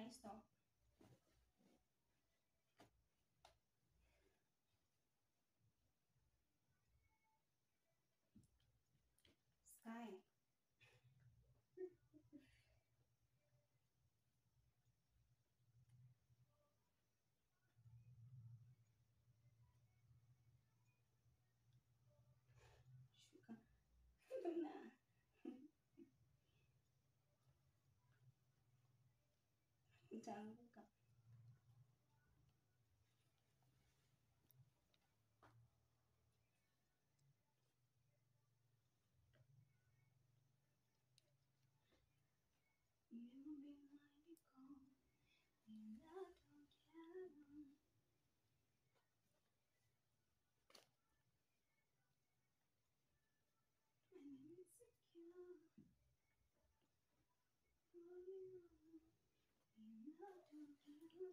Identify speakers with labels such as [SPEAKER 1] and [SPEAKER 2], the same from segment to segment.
[SPEAKER 1] Sky, stop. Sky. Shuka. Nah. Utaanguka. Never be mighty cold. We not together. And insecure. Falling on. We not together.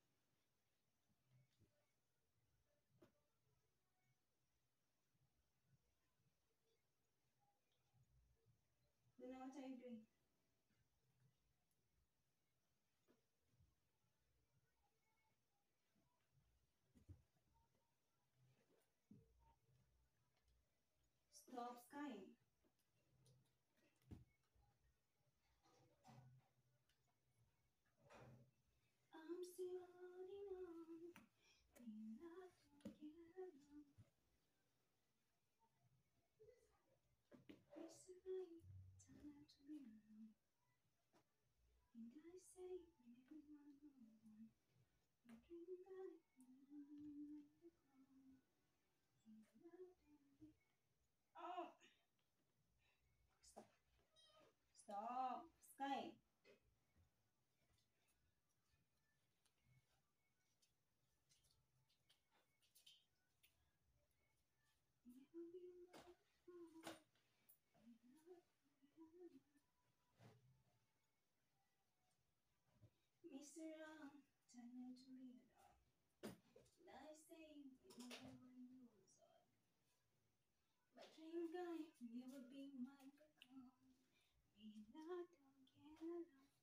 [SPEAKER 1] Luna, what are you doing? Stop, Sky. I'm still holding on. We're not together. It's right time to be alone. And I say, everyone knows. I dream back when oh! Stop. Stop. Sky. Never be alone. Mr. Wrong, time to be alone. And I say, everyone knows. But dream guy, never be my become. Be not together.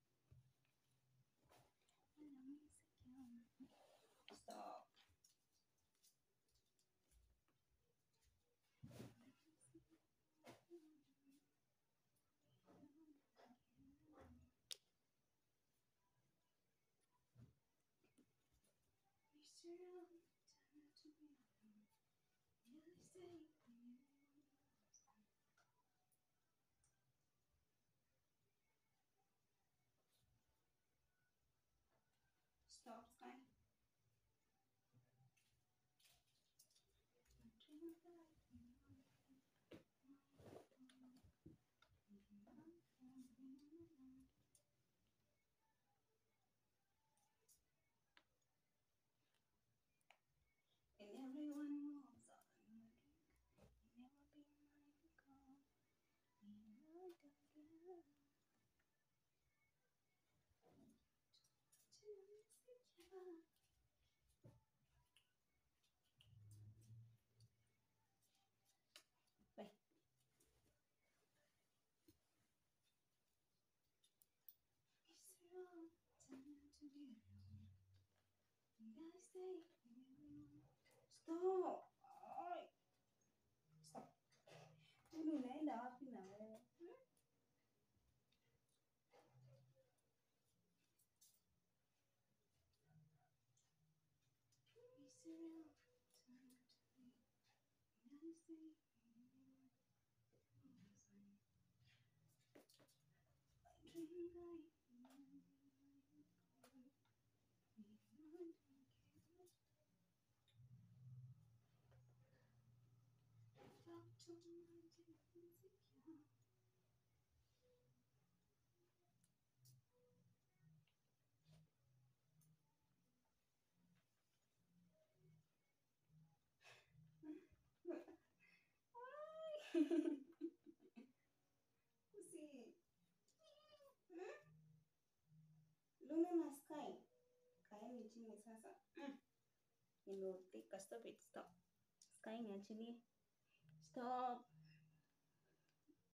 [SPEAKER 1] When I'm insecure. Stop. Mr. Wrong, time to be alone. And I say, everyone knows. Stop, Sky. And everyone moves on. Never be my become. We are together. Bye. It's wrong, time to be alone. And I say, everyone. Stop. Ay. Stop. Unaenda wapi na wewe? It's wrong, time to be. And I say, everyone. I dream like Luna na Sky, kaeni chini sasa. Nimeudhika, stop it, stop. Sky niachilie.